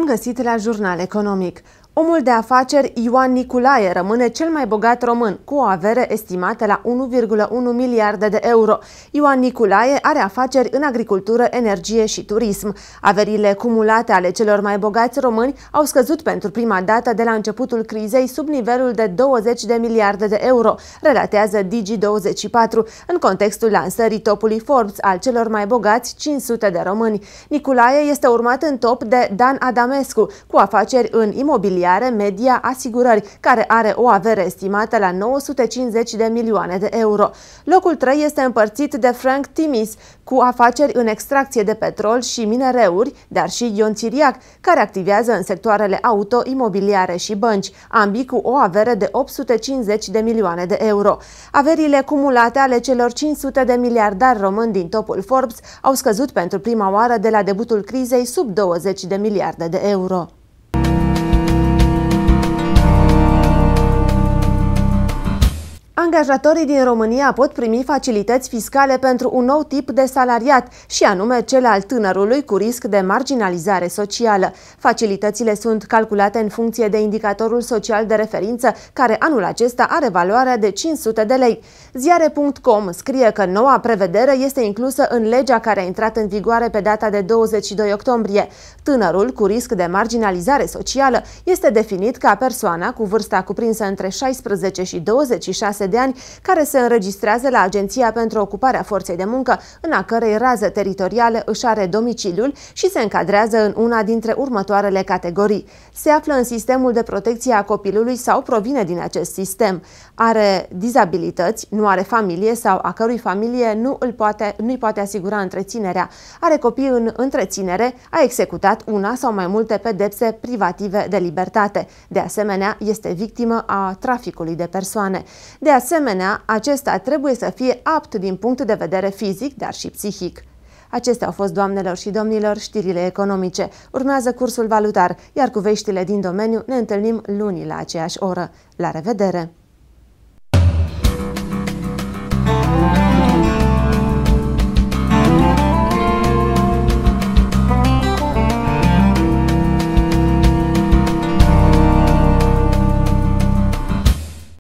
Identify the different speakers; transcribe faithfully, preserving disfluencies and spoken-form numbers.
Speaker 1: găsit la Jurnal Economic. Omul de afaceri Ioan Niculae rămâne cel mai bogat român, cu o avere estimată la unu virgulă unu miliarde de euro. Ioan Niculae are afaceri în agricultură, energie și turism. Averile cumulate ale celor mai bogați români au scăzut pentru prima dată de la începutul crizei sub nivelul de douăzeci de miliarde de euro, relatează Digi douăzeci și patru, în contextul lansării topului Forbes al celor mai bogați cinci sute de români. Niculae este urmat în top de Dan Adamescu, cu afaceri în imobiliare, media, asigurări, care are o avere estimată la nouă sute cincizeci de milioane de euro. Locul trei este împărțit de Frank Timis, cu afaceri în extracție de petrol și minereuri, dar și Ion Țiriac, care activează în sectoarele auto, imobiliare și bănci, ambii cu o avere de opt sute cincizeci de milioane de euro. Averile cumulate ale celor cinci sute de miliardari români din topul Forbes au scăzut pentru prima oară de la debutul crizei sub douăzeci de miliarde de euro. Angajatorii din România pot primi facilități fiscale pentru un nou tip de salariat, și anume cel al tânărului cu risc de marginalizare socială. Facilitățile sunt calculate în funcție de indicatorul social de referință, care anul acesta are valoarea de cinci sute de lei. Ziare punct com scrie că noua prevedere este inclusă în legea care a intrat în vigoare pe data de douăzeci și doi octombrie. Tânărul cu risc de marginalizare socială este definit ca persoana cu vârsta cuprinsă între șaisprezece și douăzeci și șase de ani, care se înregistrează la Agenția pentru Ocuparea Forței de Muncă, în a cărei rază teritorială își are domiciliul și se încadrează în una dintre următoarele categorii. Se află în sistemul de protecție a copilului sau provine din acest sistem. Are dizabilități, nu are familie sau a cărui familie nu îl poate, nu-i poate asigura întreținerea. Are copii în întreținere, a executat una sau mai multe pedepse privative de libertate. De asemenea, este victimă a traficului de persoane. De asemenea, acesta trebuie să fie apt din punct de vedere fizic, dar și psihic. Acestea au fost, doamnelor și domnilor, știrile economice. Urmează cursul valutar, iar cu veștile din domeniu ne întâlnim luni la aceeași oră. La revedere!